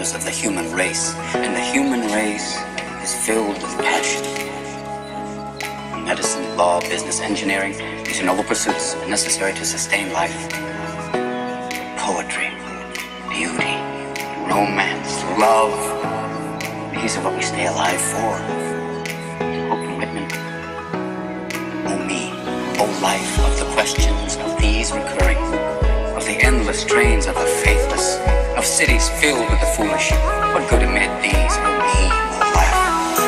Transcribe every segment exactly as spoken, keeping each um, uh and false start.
members of the human race, and the human race is filled with passion. Medicine, law, business, engineering, these are noble pursuits necessary to sustain life. Poetry, beauty, romance, love, these are what we stay alive for. Hope and Whitman, oh me, oh life, of the questions of these recurring, of the endless trains of the faithless, of cities filled with the foolish, what good amid these, oh me, oh life.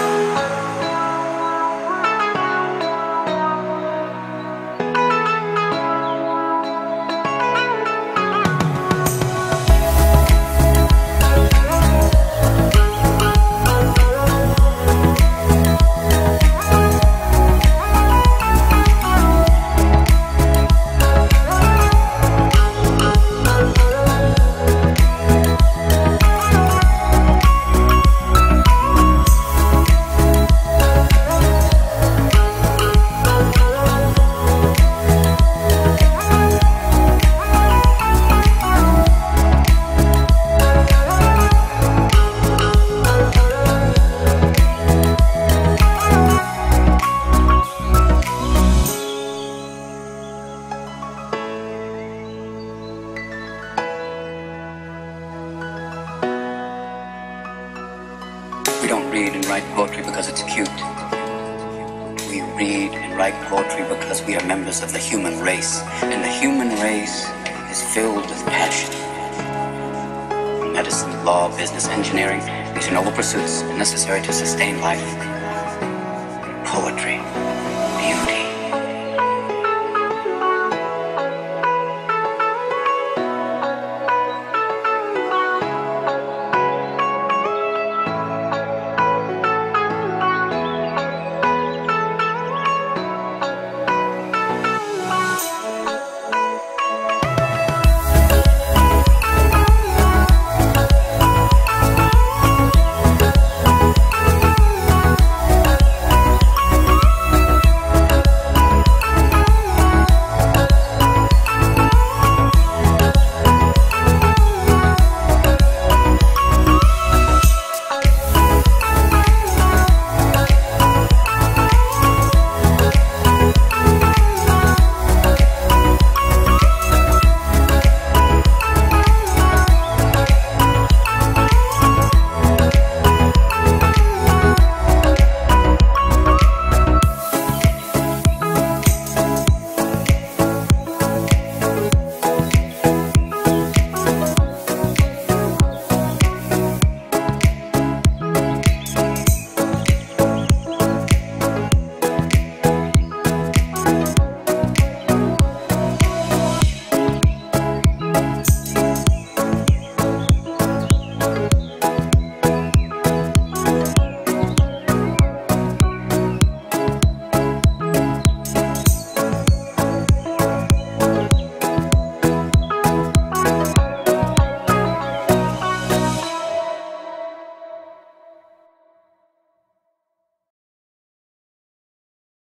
We don't read and write poetry because it's cute. We read and write poetry because we are members of the human race, and the human race is filled with passion. Medicine, law, business, engineering, these are noble pursuits necessary to sustain life. Poetry, beauty,